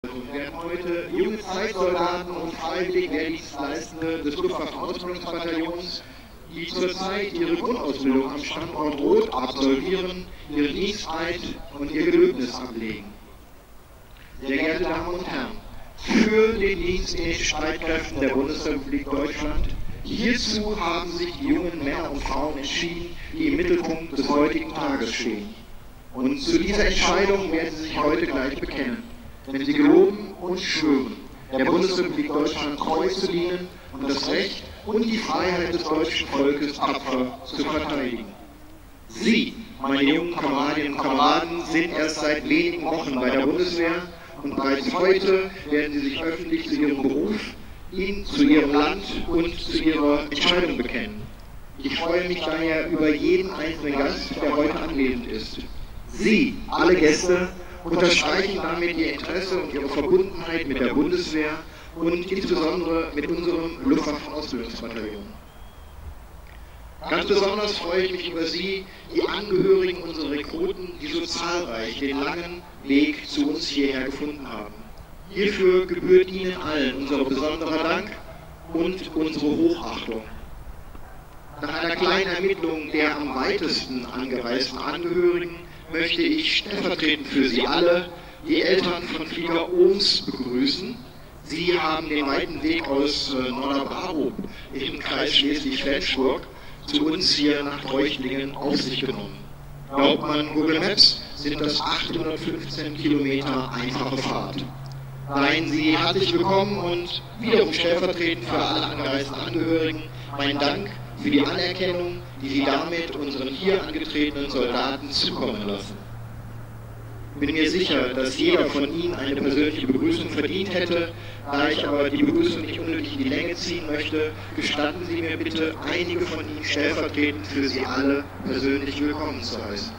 Wir werden heute junge Zeitsoldaten und freiwillig Wehrdienstleistende des Luftwaffenausbildungsbataillons, die zurzeit ihre Grundausbildung am Standort Roth absolvieren, ihren Diensteid und ihr Gelöbnis ablegen. Sehr geehrte Damen und Herren, für den Dienst in den Streitkräften der Bundesrepublik Deutschland, hierzu haben sich die jungen Männer und Frauen entschieden, die im Mittelpunkt des heutigen Tages stehen. Und zu dieser Entscheidung werden sie sich heute gleich bekennen, wenn sie geloben und schwören, der Bundesrepublik Deutschland treu zu dienen und das Recht und die Freiheit des deutschen Volkes tapfer zu verteidigen. Sie, meine jungen Kameradinnen und Kameraden, sind erst seit wenigen Wochen bei der Bundeswehr und bereits heute werden sie sich öffentlich zu ihrem Beruf, zu ihrem Land und zu ihrer Entscheidung bekennen. Ich freue mich daher über jeden einzelnen Gast, der heute anwesend ist. Sie, alle Gäste, unterstreichen damit ihr Interesse und ihre Verbundenheit mit der Bundeswehr und insbesondere mit unserem Luftwaffenausbildungsbataillon. Ganz besonders freue ich mich über Sie, die Angehörigen unserer Rekruten, die so zahlreich den langen Weg zu uns hierher gefunden haben. Hierfür gebührt Ihnen allen unser besonderer Dank und unsere Hochachtung. Nach einer kleinen Ermittlung der am weitesten angereisten Angehörigen möchte ich stellvertretend für Sie alle die Eltern von Flieger Ohms begrüßen. Sie haben den weiten Weg aus Norderbrarup im Kreis Schleswig-Flensburg zu uns hier nach Treuchtlingen auf sich genommen. Glaubt man Google Maps, sind das 815 Kilometer einfache Fahrt. Seien Sie herzlich willkommen und wiederum stellvertretend für alle angereisten Angehörigen mein Dank für die Anerkennung, die Sie damit unseren hier angetretenen Soldaten zukommen lassen. Ich bin mir sicher, dass jeder von Ihnen eine persönliche Begrüßung verdient hätte. Da ich aber die Begrüßung nicht unnötig in die Länge ziehen möchte, gestatten Sie mir bitte, einige von Ihnen stellvertretend für Sie alle persönlich willkommen zu heißen.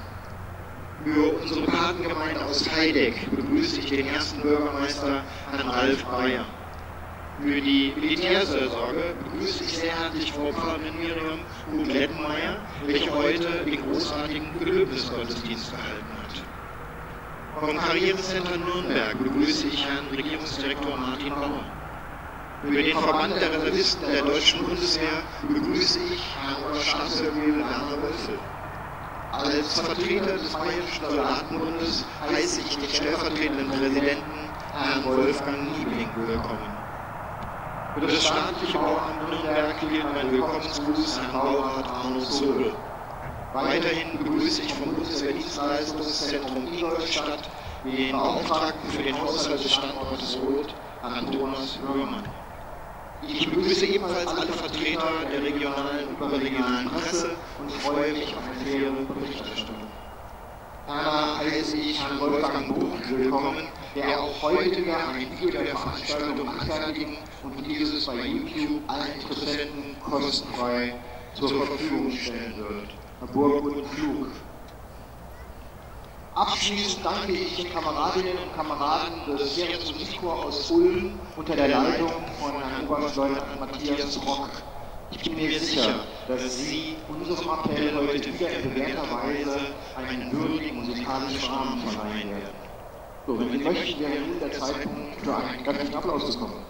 Für unsere Patengemeinde aus Heideck begrüße ich den ersten Bürgermeister, Herrn Ralf Breyer. Für die Militärseelsorge begrüße ich sehr herzlich Frau Pfarrerin Miriam Huth-Lettenmeier, welche heute den großartigen Gelöbnisgottesdienst gehalten hat. Vom Karrierecenter Nürnberg begrüße ich Herrn Regierungsdirektor Martin Bauer. Für den Verband der Reservisten der Deutschen Bundeswehr begrüße ich Herrn Oberstabsfeldwebel Werner Wölfel. Als Vertreter des Bayerischen Soldatenbundes heiße ich den stellvertretenden Präsidenten Herrn Wolfgang Niebling willkommen. Für das staatliche Bauamt Nürnberg gilt mein Willkommensgruß Herrn Baurat Arno Zobel. Weiterhin begrüße ich vom Bundeswehrdienstleistungszentrum Ingolstadt den Beauftragten für den Haushalt des Standortes Roth, Herrn Thomas Hörmann. Ich begrüße ebenfalls alle Vertreter der regionalen und überregionalen Presse und freue mich auf eine faire Berichterstattung. Ferner heiße ich Herrn Wolfgang Buch willkommen, der auch heute wieder ein Video der Veranstaltung anfertigen und dieses bei YouTube allen Interessenten kostenfrei zur Verfügung stellen wird. Herr Burg und Flug. Abschließend danke ich den Kameradinnen und Kameraden des Heeres- und Musikkorps aus Ulm unter der Leitung von Herrn Oberstleutnant Matthias Brock. Ich bin mir sicher, dass Sie unserem Appell heute wieder in bewährter Weise einen würdigen musikalischen Rahmen verleihen werden. So, wenn Sie möchten, wäre nun der Zeitpunkt für einen kräftigen Applaus zu kommen.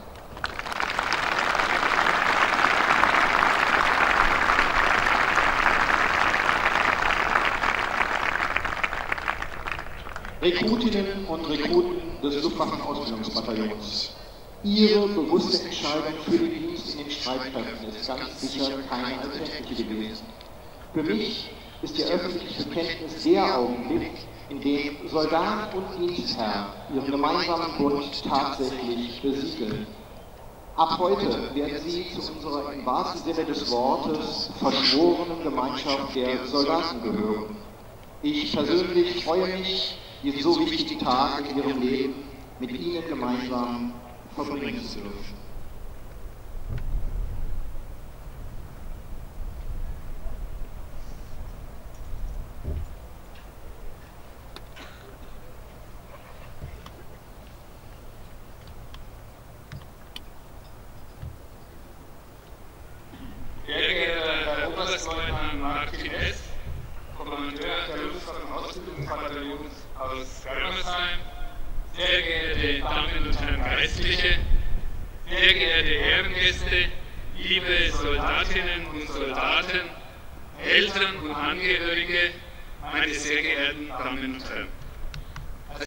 Rekrutinnen und Rekruten des Luftwaffenausbildungsbataillons. Ihre bewusste Entscheidung für den Dienst in den Streitkräften ist ganz sicher keine alltägliche gewesen. Für mich ist die öffentliche Bekenntnis der Augenblick, in dem Soldat und Dienstherr ihren gemeinsamen Bund tatsächlich besiegeln. Ab heute werden Sie zu unserer im wahrsten Sinne des Wortes verschworenen Gemeinschaft der Soldaten gehören. Ich persönlich freue mich, diesen so wichtigen Tag in Ihrem Leben mit Ihnen gemeinsam verbringen zu dürfen. Sehr geehrter Herr Oberstleutnant Martin S., Kommandeur der Luftwaffenausbildungsbataillons aus Germersheim, sehr geehrte Damen und Herren Geistliche, sehr geehrte Ehrengäste, liebe Soldatinnen und Soldaten, Eltern und Angehörige, meine sehr geehrten Damen und Herren.